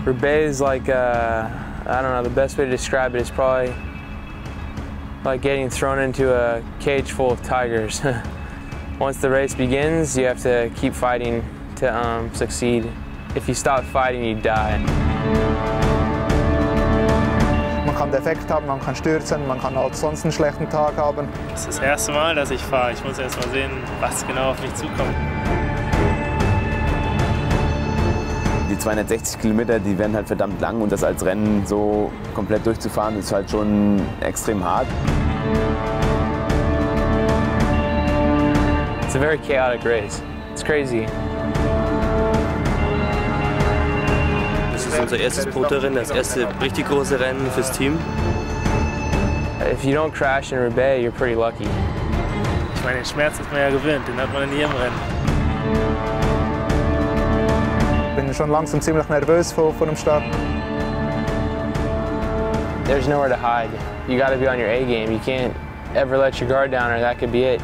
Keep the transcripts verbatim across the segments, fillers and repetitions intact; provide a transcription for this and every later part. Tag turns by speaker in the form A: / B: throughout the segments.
A: Roubaix is like, uh, I don't know, the best way to describe it is probably like getting thrown into a cage full of tigers. Once the race begins, you have to keep fighting to um, succeed. If you stop fighting, you die.
B: Man kann Defekt haben, man kann stürzen, man kann auch sonst einen schlechten Tag haben.
C: Das ist das erste Mal, dass ich fahre. Ich muss erst mal sehen, was genau auf mich zukommt.
D: Die zweihundertsechzig Kilometer, die werden halt verdammt lang und das als Rennen so komplett durchzufahren, ist halt schon extrem hart.
A: It's a very chaotic race. It's crazy.
E: Das ist unser erstes Protorennen, das erste richtig große Rennen fürs Team.
A: If you don't crash in Roubaix, you're pretty lucky.
C: Ich meine, den Schmerz ist man ja gewöhnt, den hat man in jedem Rennen.
B: Ich bin schon langsam ziemlich nervös vor, vor dem Start.
A: There's nowhere to hide. You got to be on your A game. You can't ever let your guard down or that could be it.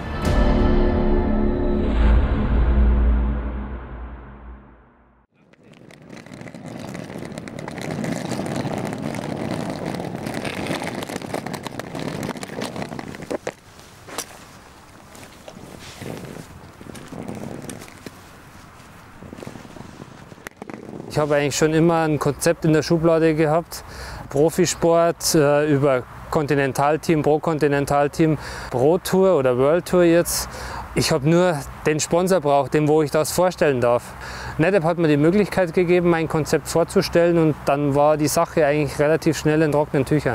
F: Ich habe eigentlich schon immer ein Konzept in der Schublade gehabt. Profisport äh, über Kontinentalteam, Pro-Kontinentalteam, Pro-Tour oder World Tour jetzt. Ich habe nur den Sponsor braucht, dem wo ich das vorstellen darf. NetApp hat mir die Möglichkeit gegeben, mein Konzept vorzustellen und dann war die Sache eigentlich relativ schnell in trockenen Tüchern.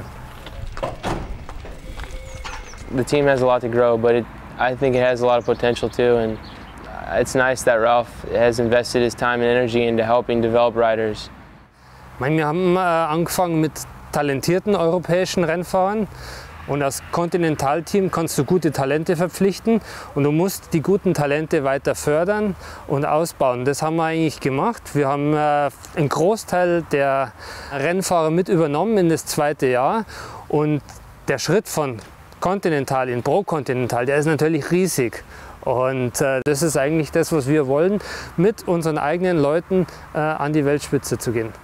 A: The team has a lot to grow, but it, I think it has a lot of potential too. And it's nice that Ralph has invested his time and energy into helping develop riders.
F: Ich meine, wir haben äh, angefangen mit talentierten europäischen Rennfahrern und als Kontinentalteam kannst du gute Talente verpflichten und du musst die guten Talente weiter fördern und ausbauen. Das haben wir eigentlich gemacht. Wir haben äh, einen Großteil der Rennfahrer mit übernommen in das zweite Jahr und der Schritt von Kontinental in Pro-Kontinental, der ist natürlich riesig. Und äh, das ist eigentlich das, was wir wollen, mit unseren eigenen Leuten äh, an die Weltspitze zu gehen.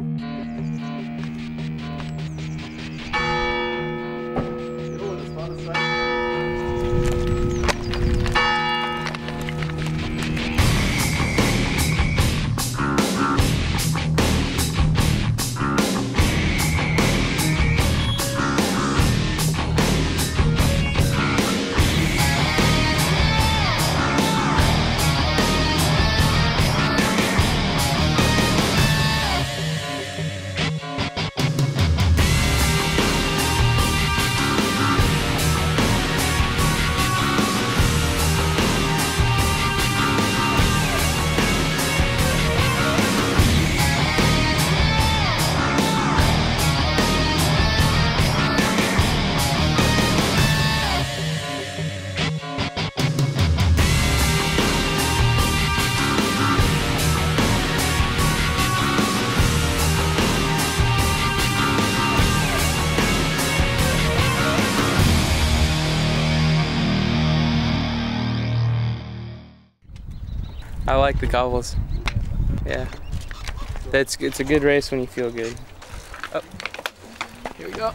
A: I like the gobbles. Yeah. It's, it's a good race when you feel good. Oh. Here we go.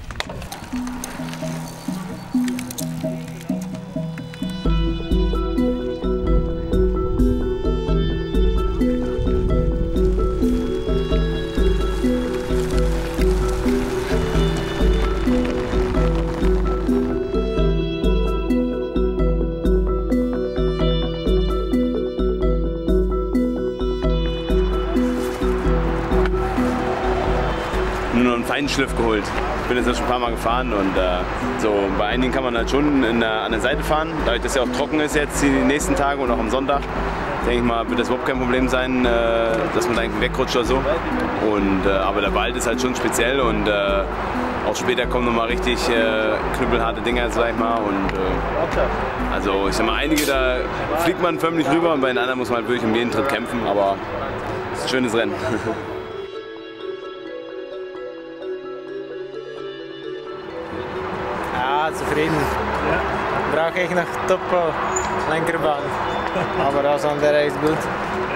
D: Nur noch einen feinen Schliff geholt. Ich bin jetzt schon ein paar Mal gefahren und äh, so bei einigen kann man halt schon in der, an der Seite fahren. Dadurch, dass es ja auch trocken ist jetzt die nächsten Tage und auch am Sonntag, denke ich mal, wird das überhaupt kein Problem sein, äh, dass man da irgendwie wegrutscht oder so. Und, äh, aber der Wald ist halt schon speziell und äh, auch später kommen nochmal richtig äh, knüppelharte Dinger, sag ich mal. Und, äh, also ich sag mal, einige da fliegt man förmlich rüber und bei den anderen muss man halt wirklich um jeden Tritt kämpfen, aber es ist ein schönes Rennen.
G: Ja, zufrieden. Ja. Brauche ich noch Topo, Lenkerbahn. Aber alles andere ist gut.